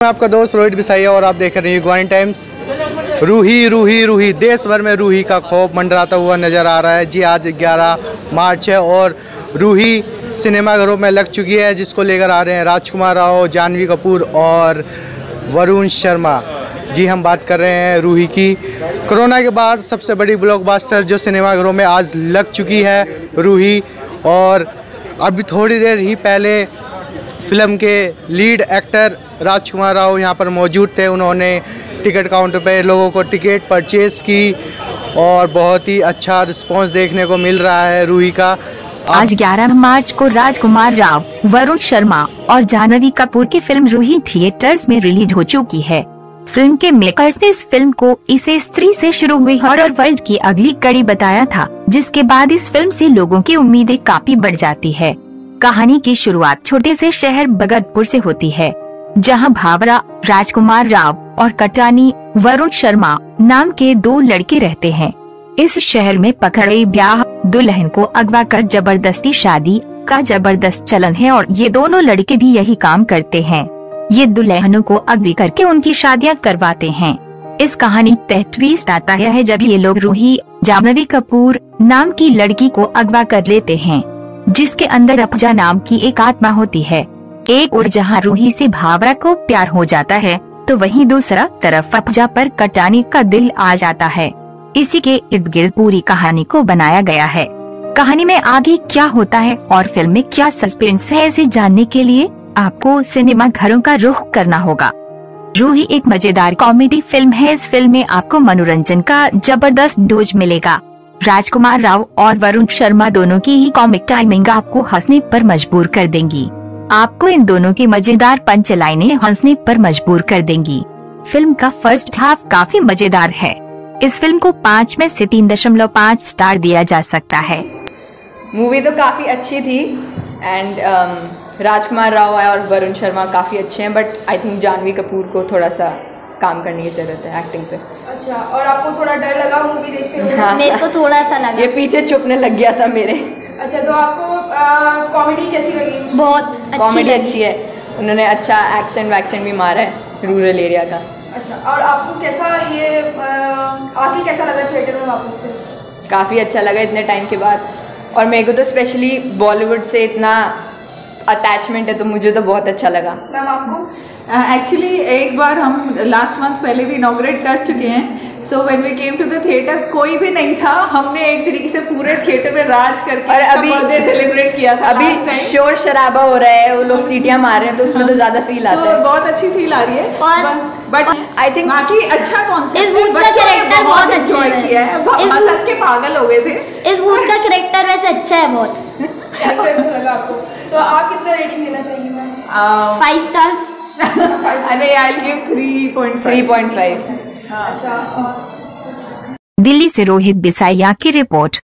मैं आपका दोस्त रोहित बिसाइया और आप देख रहे हैं ग्वाइन टाइम्स। रूही रूही रूही, देश भर में रूही का खौफ मंडराता हुआ नज़र आ रहा है। जी आज 11 मार्च है और रूही सिनेमाघरों में लग चुकी है, जिसको लेकर आ रहे हैं राजकुमार राव, जानवी कपूर और वरुण शर्मा। जी हम बात कर रहे हैं रूही की। कोरोना के बाद सबसे बड़ी ब्लॉकबस्टर जो सिनेमाघरों में आज लग चुकी है रूही। और अभी थोड़ी देर ही पहले फिल्म के लीड एक्टर राजकुमार राव यहाँ पर मौजूद थे। उन्होंने टिकट काउंटर पे लोगों को टिकट परचेज़ की और बहुत ही अच्छा रिस्पांस देखने को मिल रहा है रूही का। आज 11 मार्च को राजकुमार राव, वरुण शर्मा और जानवी कपूर की फिल्म रूही थिएटर्स में रिलीज हो चुकी है। फिल्म के मेकर्स ने इस फिल्म को इसे स्त्री से शुरू हुई हॉरर वर्ल्ड की अगली कड़ी बताया था, जिसके बाद इस फिल्म से लोगों की उम्मीदें काफी बढ़ जाती है। कहानी की शुरुआत छोटे से शहर भगतपुर से होती है, जहां भावरा, राजकुमार राव और कटानी, वरुण शर्मा नाम के 2 लड़के रहते हैं। इस शहर में पकड़े ब्याह, दुल्हन को अगवा कर जबरदस्ती शादी का जबरदस्त चलन है और ये दोनों लड़के भी यही काम करते हैं। ये दुल्हनों को अगवी करके उनकी शादियां करवाते हैं। इस कहानी तहत ट्विस्ट आता है जब ये लोग रूही, जानवी कपूर नाम की लड़की को अगवा कर लेते हैं, जिसके अंदर अपजा नाम की एक आत्मा होती है। एक और जहां रूही से भावरा को प्यार हो जाता है, तो वहीं दूसरा तरफ अपजा पर कटानी का दिल आ जाता है। इसी के इर्द गिर्द पूरी कहानी को बनाया गया है। कहानी में आगे क्या होता है और फिल्म में क्या सस्पेंस है, इसे जानने के लिए आपको सिनेमा घरों का रुख करना होगा। रूही एक मजेदार कॉमेडी फिल्म है। इस फिल्म में आपको मनोरंजन का जबरदस्त डोज मिलेगा। राजकुमार राव और वरुण शर्मा दोनों की ही कॉमिक टाइमिंग आपको हंसने पर मजबूर कर देंगी। आपको इन दोनों की मजेदार पंच लाइनें हंसने पर मजबूर कर देंगी। फिल्म का फर्स्ट हाफ काफी मजेदार है। इस फिल्म को 5 में से 3.5 स्टार दिया जा सकता है। मूवी तो काफ़ी अच्छी थी एंड राजकुमार राव और वरुण शर्मा काफ़ी अच्छे हैं, but I think Janhvi Kapoor को थोड़ा सा काम करने की ज़रूरत है एक्टिंग पे। अच्छा, और आपको थोड़ा डर लगा मूवी देखते हुए? हाँ, मेरे को थोड़ा सा लगा। ये पीछे चुपने लग गया था मेरे। अच्छा, तो आपको कॉमेडी कैसी लगी? बहुत कॉमेडी अच्छी है। उन्होंने अच्छा एक्सेंट वैक्सेंट भी मारा है रूरल एरिया का। अच्छा, और आपको कैसा ये आगे कैसा लगा थिएटर में वापस से? काफ़ी अच्छा लगा इतने टाइम के बाद, और मेरे को तो स्पेशली बॉलीवुड से इतना अटैचमेंट है, तो मुझे तो बहुत अच्छा लगा। मैम आपको? एक्चुअली एक बार हम लास्ट मंथ पहले भी इनॉग्रेट कर चुके हैं। So when we came to the theatre कोई भी नहीं था। हमने एक तरीके से पूरे थिएटर में राज करके और अभी बर्थडे सेलिब्रेट किया था। अभी शोर शराबा हो रहा है, वो लोग सीटियां मार रहे हैं, तो उसमें तो ज्यादा फील आता है। तो बहुत अच्छी फील आ रही है। और बट आई थिंक बाकी अच्छा कॉन्सेप्ट इस भूत का कैरेक्टर बहुत अच्छा है। किया है। हंस के पागल हो गए थे। इस भूत का कैरेक्टर वैसे अच्छा है बहुत। अच्छा लगा आपको? तो आप कितना रेटिंग देना चाहिए मैम? 5 स्टार्स। अरे आई विल गिव 3.5। अच्छा। दिल्ली से रोहित बिसाइया की रिपोर्ट।